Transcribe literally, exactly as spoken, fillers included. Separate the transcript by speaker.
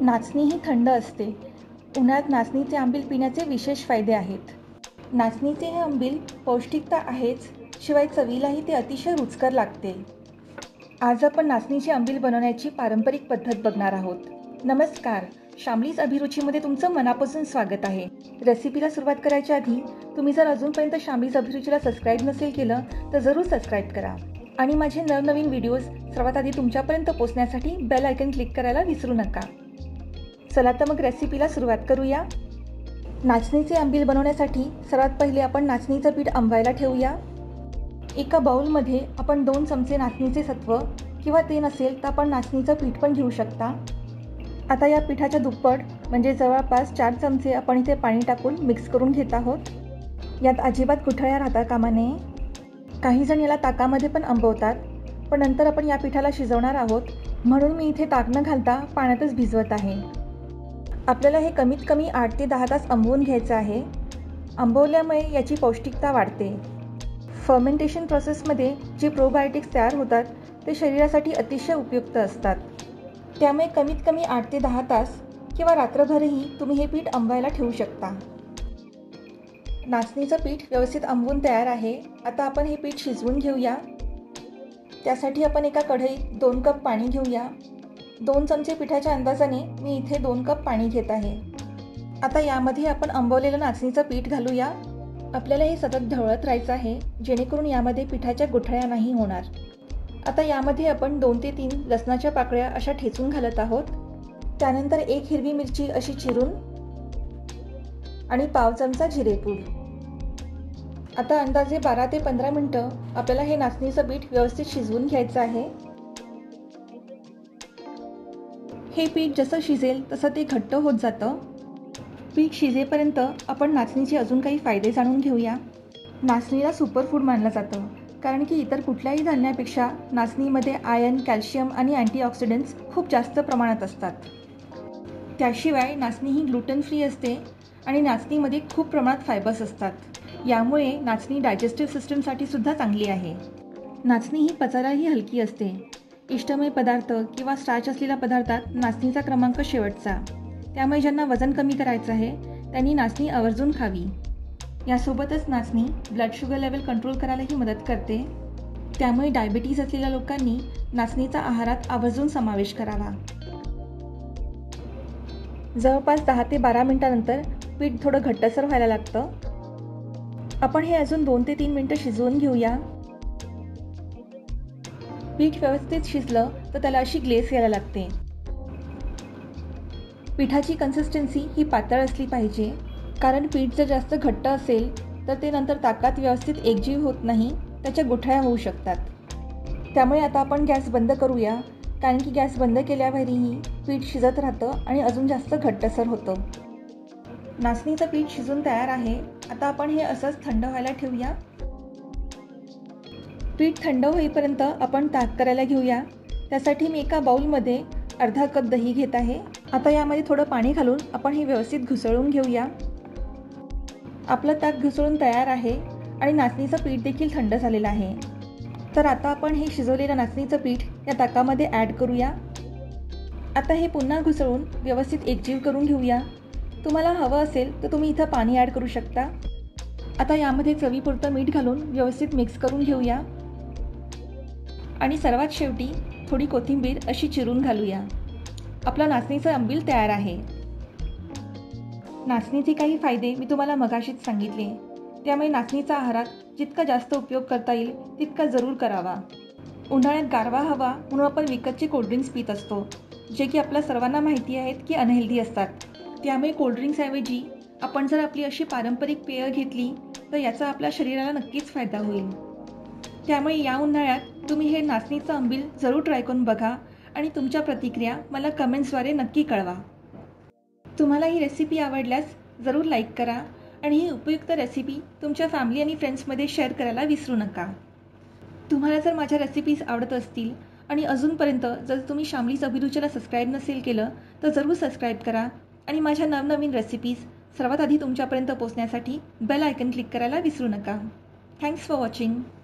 Speaker 1: नाचणी ही थंड असते. उन्हाळ्यात नाचणीचे आंबील पिण्याचे विशेष फायदे आहेत. नाचणीचे हे आंबील पौष्टिकता आहेच, शिवाय चवीलाही ते अतिशय रुचकर लागते. आज आपण नाचणीचे आंबील बनवण्याची पारंपरिक पद्धत बघणार आहोत. नमस्कार, शामलीज अभिरुचीमध्ये तुमचं मनापासून स्वागत आहे. रेसिपीला सुरुवात करायच्या आधी तुम्ही जर अजूनपर्यंत शामलीज अभिरुचीला सबस्क्राईब नसेल केलं तर जरूर सबस्क्राईब करा आणि माझे नवनवीन व्हिडिओज सर्वात आधी तुमच्यापर्यंत पोहोचण्यासाठी बेल आयकन क्लिक करायला विसरू नका. चला तर मग रेसिपीला सुरुवात करूया. नाचणीचे आंबील बनवण्यासाठी सर्वात पहिले आपण नाचणीचं पीठ आंबवायला ठेवूया. एका बाउलमध्ये आपण दोन चमचे नाचणीचे सत्व किंवा ते नसेल तर आपण नाचणीचं पीठ पण घेऊ शकता. आता या पिठाच्या दुप्पट म्हणजे जवळपास चार चमचे आपण इथे पाणी टाकून मिक्स करून घेत आहोत. यात अजिबात गुठळ्या राहता कामा नये. काही जण याला ताकामध्ये पण आंबवतात, पण नंतर आपण या पिठाला शिजवणार आहोत म्हणून मी इथे ताक न घालता पाण्यातच भिजवत आहे. आपल्याला हे कमीत कमी आठ ते दहा तास आंबवून घ्यायचं आहे. आंबवल्यामुळे याची पौष्टिकता वाढते. फर्मेंटेशन प्रोसेसमध्ये जे प्रोबायोटिक्स तयार होतात ते शरीरासाठी अतिशय उपयुक्त असतात. त्यामुळे कमीत कमी आठ ते दहा तास किंवा रात्रभरही तुम्ही हे पीठ आंबवायला ठेवू शकता. नाचणीचं पीठ व्यवस्थित आंबवून तयार आहे. आता आपण हे पीठ शिजवून घेऊया. त्यासाठी आपण एका कढईत दोन कप पाणी घेऊया. दोन चमचे पिठाच्या अंदाजाने मी इथे दोन कप पाणी घेत आहे. आता यामध्ये आपण आंबवलेलं नाचणीचं पीठ घालूया. आपल्याला हे सतत ढवळत राहायचं आहे जेणेकरून यामध्ये पिठाच्या गुठळ्या नाही होणार. आता यामध्ये आपण दोन ते तीन लसणाच्या पाकळ्या अशा ठेचून घालत आहोत. त्यानंतर एक हिरवी मिरची अशी चिरून आणि पाव चमचा जिरेपूड. आता अंदाजे बारा ते पंधरा मिनटं आपल्याला हे नाचणीचं पीठ व्यवस्थित शिजवून घ्यायचं आहे. हे पीठ जसं शिजेल तसं ते घट्ट होत जातं. पीठ शिजेपर्यंत आपण नाचणीचे अजून काही फायदे जाणून घेऊया. नाचणीला सुपरफूड मानलं जातं कारण की इतर कुठल्याही धान्यापेक्षा नाचणीमध्ये आयर्न, कॅल्शियम आणि अँटीऑक्सिडंट्स खूप जास्त प्रमाणात असतात. त्याशिवाय नाचणी ही ग्लुटन फ्री असते आणि नाचणीमध्ये खूप प्रमाणात फायबर्स असतात. यामुळे नाचणी डायजेस्टिव्ह सिस्टमसाठी सुद्धा चांगली आहे. नाचणी ही पचायलाही हलकी असते. इष्टमय पदार्थ किंवा स्टार्च असलेल्या पदार्थात नाचणीचा क्रमांक शेवटचा. त्यामुळे ज्यांना वजन कमी करायचं आहे त्यांनी नाचणी आवर्जून खावी. यासोबतच नाचणी ब्लड शुगर लेवल कंट्रोल करायलाही मदत करते. त्यामुळे डायबिटीज असलेल्या लोकांनी नाचणीचा आहारात आवर्जून समावेश करावा. जवळपास दहा ते बारा मिनिटांनंतर पीठ थोडं घट्टसर व्हायला लागतं. आपण हे अजून दोन ते तीन मिनिटं शिजवून घेऊया. पीठ व्यवस्थित शिजलं तर त्याला अशी ग्लेस यायला लागते. पिठाची कन्सिस्टन्सी ही पातळ असली पाहिजे, कारण पीठ जर जास्त घट्ट असेल तर ते नंतर ताकात व्यवस्थित एकजीव होत नाही, त्याच्या गुठळ्या होऊ शकतात. त्यामुळे आता आपण गॅस बंद करूया, कारण की गॅस बंद केल्यावरही पीठ शिजत राहतं आणि अजून जास्त घट्टसर होतं. नाचणीचं पीठ शिजून तयार आहे. आता आपण हे असंच थंड व्हायला ठेवूया. पीठ थंड होईपर्यंत आपण ताक करायला घेऊया. त्यासाठी मी एका बाउलमध्ये अर्धा कप दही घेत आहे. आता यामध्ये थोडं पाणी घालून आपण हे व्यवस्थित घुसळून घेऊया. आपलं ताक घुसळून तयार आहे आणि नाचणीचं पीठ देखील थंड झालेलं आहे. तर आता आपण हे शिजवलेलं नाचणीचं पीठ या ताकामध्ये ॲड करूया. आता हे पुन्हा घुसळून व्यवस्थित एकजीव करून घेऊया. तुम्हाला हवं असेल तर तुम्ही इथं पाणी ॲड करू शकता. आता यामध्ये चवीपुरतं मीठ घालून व्यवस्थित मिक्स करून घेऊया आणि सर्वात शेवटी थोडी कोथिंबीर अशी चिरून घालूया. आपला नाचणीचं आंबील तयार आहे. नाचणीचे काही फायदे मी तुम्हाला मगाशीच सांगितले. त्यामुळे नाचणीचा आहारात जितका जास्त उपयोग करता येईल तितका जरूर करावा. उन्हाळ्यात गारवा हवा म्हणून आपण विकतचे कोल्ड्रिंक्स पित असतो, जे की आपल्या सर्वांना माहिती आहेत की अनहेल्दी असतात. त्यामुळे कोल्ड्रिंक्सऐवजी आपण जर आपली अशी पारंपरिक पेय घेतली तर याचा आपल्या शरीराला नक्कीच फायदा होईल. त्यामुळे या उन्हाळ्यात तुम्ही हे नाचणीचं आंबील जरूर ट्राय करून बघा आणि तुमच्या प्रतिक्रिया मला कमेंट्सद्वारे नक्की कळवा. तुम्हाला ही रेसिपी आवडल्यास जरूर लाईक करा आणि ही उपयुक्त रेसिपी तुमच्या फॅमिली आणि फ्रेंड्समध्ये शेअर करायला विसरू नका. तुम्हाला जर माझ्या रेसिपीज आवडत असतील आणि अजूनपर्यंत जर तुम्ही शामलीज अभिरुचीला सबस्क्राईब नसेल केलं तर जरूर सबस्क्राईब करा आणि माझ्या नवनवीन रेसिपीज सर्वात आधी तुमच्यापर्यंत पोहोचण्यासाठी बेल आयकन क्लिक करायला विसरू नका. Thanks for watching.